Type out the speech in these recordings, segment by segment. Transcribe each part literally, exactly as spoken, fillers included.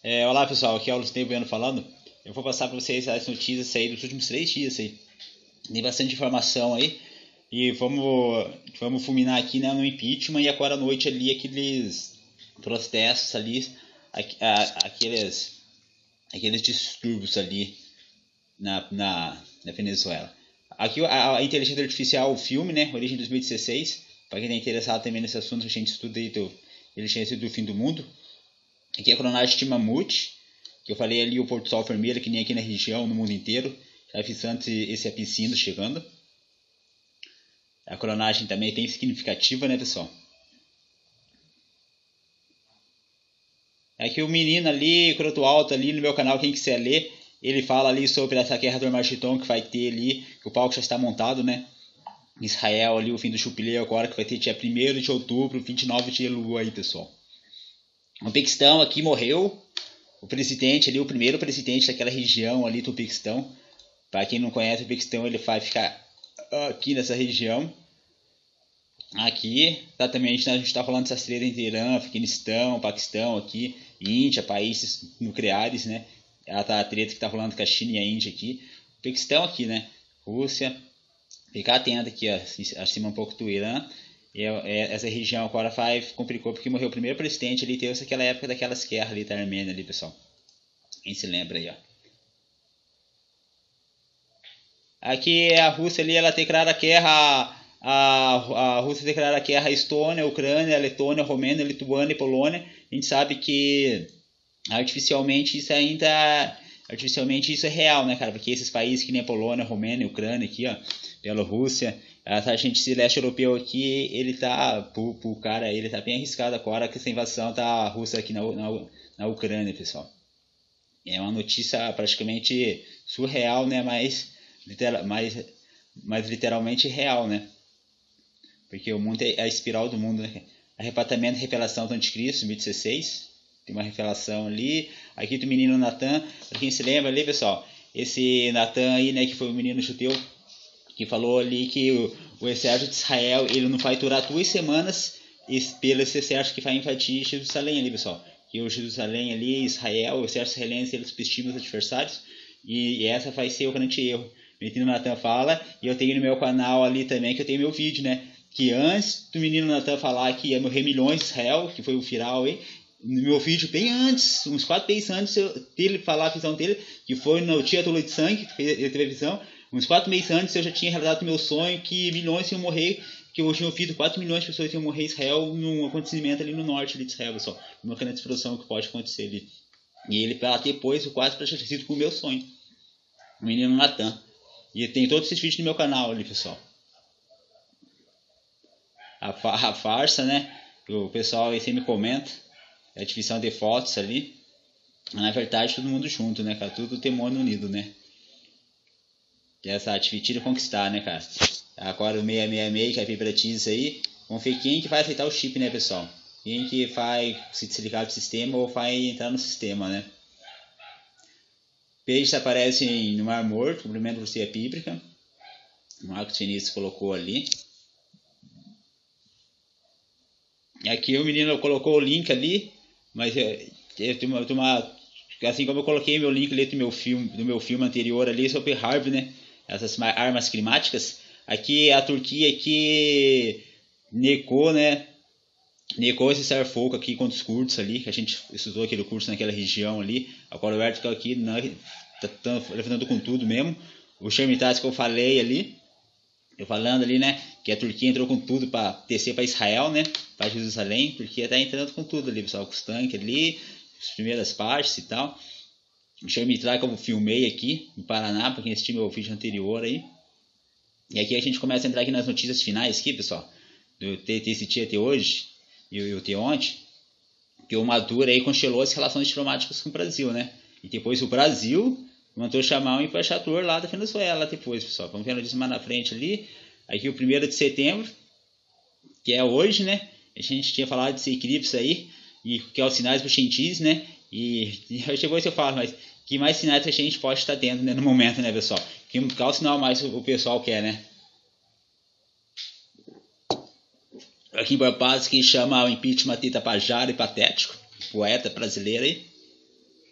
É, olá pessoal, aqui é o Luciano Bueno falando. Eu vou passar para vocês as notícias aí dos últimos três dias aí. Tem bastante informação aí. E vamos, vamos fulminar aqui, né, no impeachment e agora à noite ali aqueles protestos ali, aqueles, aqueles distúrbios ali na, na, na Venezuela. Aqui a, a inteligência artificial, o filme, né, Origem dois mil e dezesseis, para quem está interessado também nesse assunto, a gente estuda aí do inteligência do fim do mundo. Aqui é a cronagem de Mamute, que eu falei ali o Porto Sol Vermelho, que nem aqui na região, no mundo inteiro, já avisando esse apicino chegando. A cronagem também é bem significativa, né, pessoal? Aqui o menino ali, croto alto ali no meu canal, quem quiser ler, ele fala ali sobre essa guerra do Armagedon que vai ter ali, que o palco já está montado, né? Israel ali, o fim do jubileu agora, que vai ter dia primeiro de outubro, vinte e nove de Elul aí, pessoal. O Uzbequistão aqui morreu, o presidente ali, o primeiro presidente daquela região ali do Uzbequistão. Para quem não conhece o Uzbequistão, ele vai ficar aqui nessa região. Aqui, exatamente, né, a gente está falando dessas tretas entre Irã, Afeganistão, Paquistão aqui, Índia, países nucleares, né? Ela tá a treta que está falando com a China e a Índia aqui. O Uzbequistão aqui, né? Rússia. Ficar atento aqui, ó, acima um pouco do Irã. E essa região agora vai, complicou porque morreu o primeiro presidente ali, teve aquela época daquelas guerras ali da Armênia ali, pessoal. Quem se lembra aí, ó. Aqui a Rússia ali, ela declara guerra, a, a Rússia declara guerra à Estônia, a Ucrânia, a Letônia, a Romênia, a Lituânia e Polônia. A gente sabe que artificialmente isso ainda, artificialmente isso é real, né, cara? Porque esses países que nem a Polônia, a Romênia, a Ucrânia aqui, ó, Bielorrússia, a gente esse leste europeu aqui, ele tá, pro, pro cara, ele tá bem arriscado agora com essa invasão da Rússia aqui na, na, na Ucrânia, pessoal. É uma notícia praticamente surreal, né, mas, literal, mais, mais literalmente real, né? Porque o mundo é a espiral do mundo, né? Arrebatamento e revelação do anticristo, dois mil e dezesseis, tem uma revelação ali. Aqui do menino Natan, pra quem se lembra ali, pessoal, esse Natan aí, né, que foi um menino judeu, que falou ali que o, o exército de Israel ele não vai durar duas semanas pelo esse exército que vai invadir Jerusalém ali, pessoal. Que o Jerusalém ali, Israel, o exército israelense, eles subestimam os adversários. E, e essa vai ser o grande erro. O menino Natan fala, e eu tenho no meu canal ali também, que eu tenho meu vídeo, né? Que antes do menino Natan falar que ia morrer milhões de Israel, que foi o viral aí, no meu vídeo bem antes, uns quatro meses antes dele falar a visão dele, que foi no dia do Lua de Sangue, que ele teve a visão. Uns quatro meses antes eu já tinha realizado meu sonho que milhões iam morrer, que eu tinha ouvido quatro milhões de pessoas iam morrer em Israel num acontecimento ali no norte ali de Israel, pessoal. Uma grande explosão que pode acontecer ali. E ele, para depois, eu quase para ter sido com o meu sonho. O menino Natan. E tem todos esses vídeos no meu canal ali, pessoal. A, fa a farsa, né? O pessoal aí sempre comenta. A divisão de fotos ali. Na verdade, todo mundo junto, né, cara? Tudo demônio unido, né? Essa dividir e conquistar, né, cara? Agora o seiscentos e sessenta e seis, que é vibratiza aí. Vamos ver quem que vai aceitar o chip, né, pessoal? Quem que vai se desligar do sistema ou vai entrar no sistema, né? Peixes aparecem no Mar Morto, complemento por profecia bíblica. O Marcos Vinícius colocou ali. E aqui o menino colocou o link ali, mas é, é, tem uma, tem uma, assim como eu coloquei meu link ali do meu filme, do meu filme anterior ali sobre Harvey, né? Essas armas climáticas. Aqui a Turquia que negou, né? Negou esse cessar-fogo aqui contra os curdos ali, que a gente estudou aquele curso naquela região ali. Agora o Erdogan aqui tá, tá levantando com tudo mesmo. O Shermitas que eu falei ali, eu falando ali, né? Que a Turquia entrou com tudo para descer para Israel, né? Para Jerusalém. A Turquia tá entrando com tudo ali, pessoal, com os tanques ali, as primeiras partes e tal. O Shermitas que eu filmei aqui em Paraná, para quem assistiu meu vídeo anterior aí. E aqui a gente começa a entrar aqui nas notícias finais aqui, pessoal, do desse dia até hoje e o de ontem, que o Maduro aí congelou as relações diplomáticas com o Brasil, né? E depois o Brasil mandou chamar um embaixador lá da Venezuela depois, pessoal. Vamos ver disso mais na frente ali. Aqui o primeiro de setembro, que é hoje, né? A gente tinha falado desse eclipse aí, e que é os sinais para cientistas, né? E, e depois eu falo, mas que mais sinais que a gente pode estar tendo, né, no momento, né, pessoal? Que, qual sinal mais o, o pessoal quer, né? Aqui em Barbados, que chama o impeachment de Tapajara e patético, poeta brasileiro aí.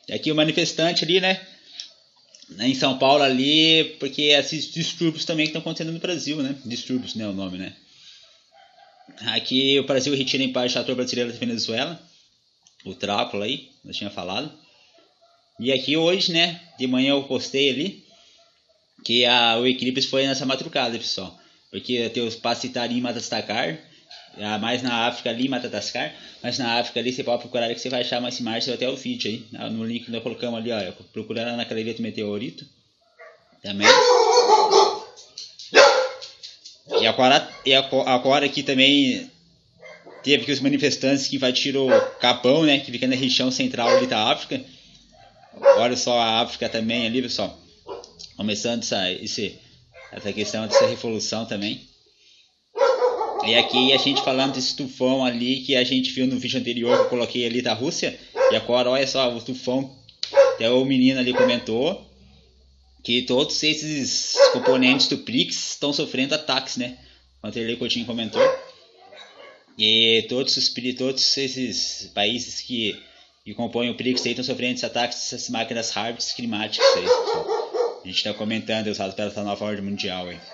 Aqui o manifestante ali, né? Em São Paulo ali, porque esses distúrbios também que estão acontecendo no Brasil, né? Distúrbios, né? O nome, né? Aqui o Brasil retira em parte o ator brasileiro da Venezuela, o Trácula aí, eu tinha falado. E aqui hoje, né? De manhã eu postei ali que a, o Eclipse foi nessa madrugada, pessoal. Porque tem os Pacitari em Madagascar, mais na África ali, Madagascar, mas na África ali você pode procurar que você vai achar mais imagens até o vídeo aí, no link que nós colocamos ali, ó, procurando na galeria do meteorito também. E agora, e agora aqui também teve que os manifestantes que invadiram o Capão, né, que fica na região central ali da África. Olha só a África também ali, pessoal, começando essa, esse, essa questão dessa revolução também. E aqui a gente falando desse tufão ali que a gente viu no vídeo anterior que eu coloquei ali da Rússia. E agora olha só o tufão, até o menino ali comentou que todos esses componentes do P R I C S estão sofrendo ataques, né? Quanto ele Coutinho comentou. E todos, os, todos esses países que, que compõem o P R I C S estão sofrendo esses ataques dessas máquinas Harvard climáticas aí. A gente está comentando usados pela nova ordem mundial aí.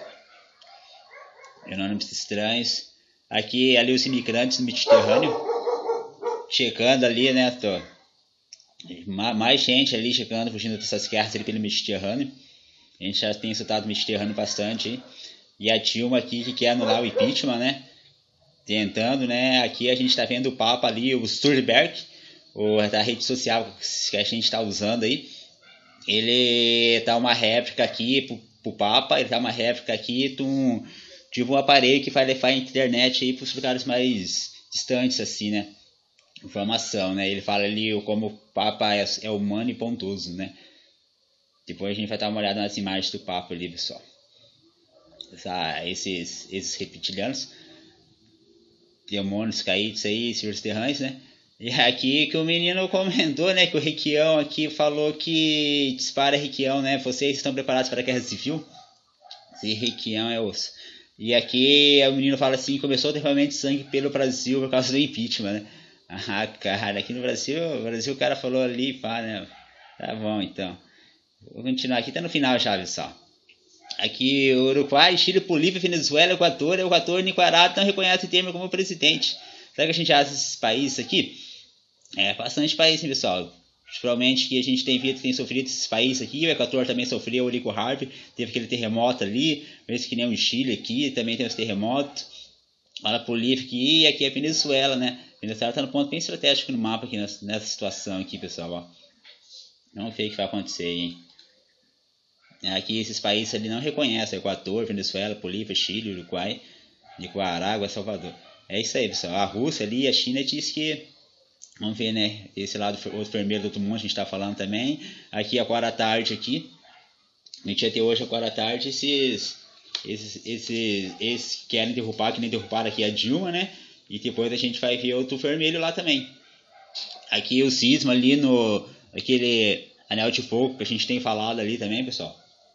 Fenômenos estranhos. Aqui ali os imigrantes no Mediterrâneo. Chegando ali, né? Tô, mais gente ali chegando, fugindo dessas guerras ali pelo Mediterrâneo. A gente já tem escutado o Mediterrâneo bastante. Hein? E a Dilma aqui que quer anular o impeachment, né? Tentando, né? Aqui a gente está vendo o Papa ali, o Sturberg, o, da rede social que a gente está usando aí. Ele tá uma réplica aqui pro, pro Papa, ele tá uma réplica aqui de um, de um aparelho que vai levar a internet aí para os lugares mais distantes, assim, né? Informação, né? Ele fala ali como o Papa é, é humano e bondoso, né? Depois a gente vai dar uma olhada nas imagens do Papa ali, pessoal. Essa, esses, esses reptilianos, demônios caídos aí, senhores terrãs, né? E aqui que o menino comentou, né? Que o Requião aqui falou que dispara Requião, né? Vocês estão preparados para a guerra civil? Esse Requião é osso. E aqui o menino fala assim, começou derramamento de sangue pelo Brasil por causa do impeachment, né? Ah, cara, aqui no Brasil, no Brasil o cara falou ali, pá, né? Tá bom, então. Vou continuar aqui, tá no final já, pessoal. Aqui, Uruguai, Chile, Bolívia, Venezuela, Equador, Equador, Nicarágua não reconhece o Temer como presidente. Será que a gente acha esses países aqui? É, bastante países, hein, pessoal. Provavelmente que a gente tem visto, tem sofrido esses países aqui. O Equador também sofreu ali com o Harvey, teve aquele terremoto ali. Mesmo que nem o Chile aqui, também tem os terremotos. Olha a Bolívia aqui, e aqui é a Venezuela, né? A Venezuela está no ponto bem estratégico no mapa aqui, nessa, nessa situação aqui, pessoal. Ó. Vamos ver o que vai acontecer aí, hein? Aqui esses países ali não reconhecem Equador, Venezuela, Bolívia, Chile, Uruguai, Nicarágua, Salvador. É isso aí, pessoal. A Rússia ali e a China diz que, vamos ver, né? Esse lado outro vermelho do outro mundo a gente está falando também. Aqui agora à tarde aqui, a gente ia ter hoje agora à tarde esses, esses, esses, esses que querem derrubar, que nem derrubaram aqui a Dilma, né? E depois a gente vai ver outro vermelho lá também. Aqui o sismo ali no, aquele anel de fogo que a gente tem falado ali também, pessoal.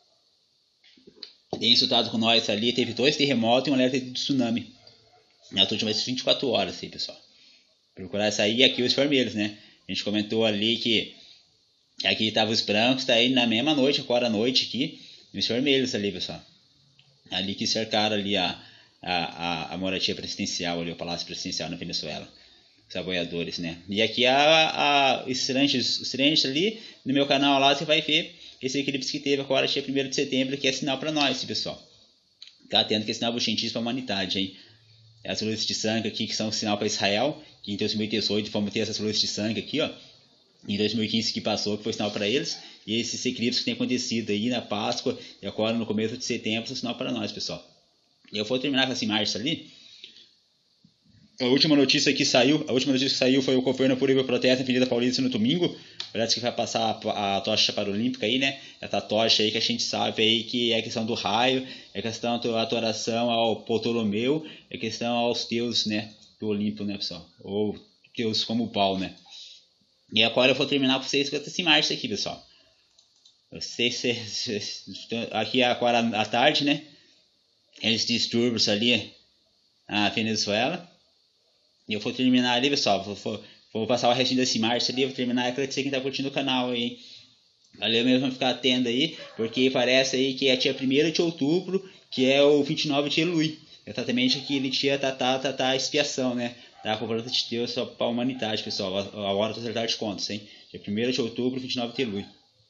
Tem estudado com nós ali, teve dois terremotos e um alerta de tsunami nas últimas vinte e quatro horas, aí, pessoal. Procurar sair aqui os vermelhos, né? A gente comentou ali que aqui estavam os brancos, tá aí na mesma noite, agora à noite aqui, os vermelhos ali, pessoal. Ali que cercaram ali a, a, a, a moradia presidencial, ali, o palácio presidencial na Venezuela. Os apoiadores, né? E aqui a, a, os trends ali, no meu canal lá, você vai ver esse eclipse que teve agora, dia primeiro de setembro, que é sinal para nós, pessoal. Tá tendo que é sinal científico para a humanidade, hein? As luzes de sangue aqui que são sinal para Israel, que em dois mil e dezoito vamos ter essas luzes de sangue aqui, ó. Em dois mil e quinze que passou, que foi sinal para eles. E esses eclipses que tem acontecido aí na Páscoa e agora no começo de setembro são sinal para nós, pessoal. E eu vou terminar com essa imagem ali. A última notícia que saiu, a última notícia que saiu foi o governo proíbe protesto na Avenida Paulista no domingo. Parece que vai passar a, a tocha paralímpica aí, né? Essa tocha aí que a gente sabe aí que é a questão do raio, é questão da adoração ao Ptolomeu, é questão aos deuses, né? Do Olimpo, né, pessoal? Ou deuses como o Baal, né? E agora eu vou terminar com vocês com essa imagem aqui, pessoal. Vocês, aqui agora à tarde, né? Eles distúrbios ali na Venezuela. E eu vou terminar ali, pessoal. Vou, vou Vou passar o restinho desse março ali, vou terminar. Agradecer quem tá curtindo o canal aí, hein? Valeu mesmo, ficar atento aí, porque parece aí que é dia primeiro de outubro, que é o vinte e nove de Elui. Exatamente aquele dia tá, tá, tá, tá expiação, né? Tá a cobrança de Deus só para a humanidade, pessoal. A hora do acertar de contas, hein? Dia primeiro de outubro, vinte e nove de Elui.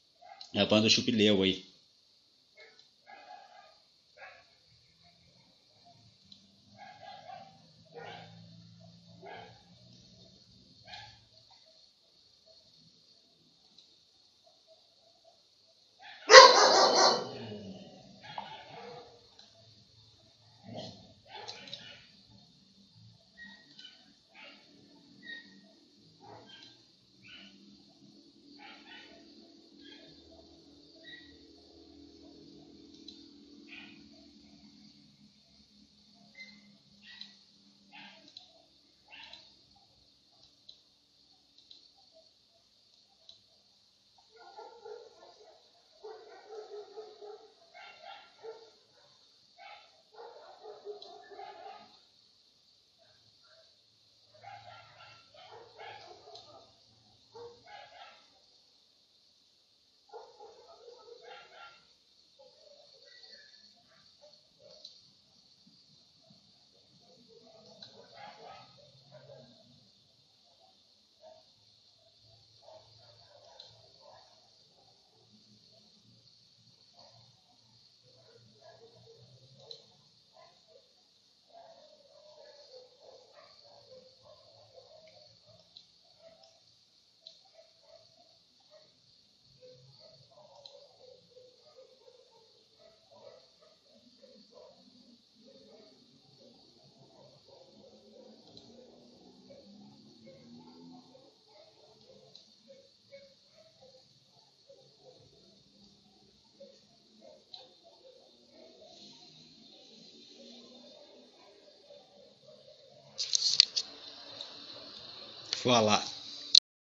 É a banda Chupileu aí. Voilà.